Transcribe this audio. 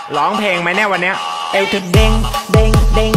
ร้องเพลงไหมเนี่ยวันเนี้ยเอวเธอเด้งเด้งเด้ง